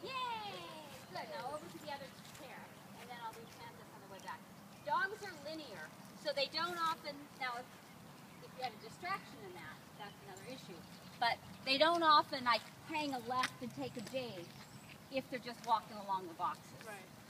Yay! Good. Now over to the other pair, and then I'll do canvas on the way back. Dogs are linear, so they don't often, now if you had a distraction in that, that's another issue. But they don't often like hang a left and take a J if they're just walking along the boxes. Right.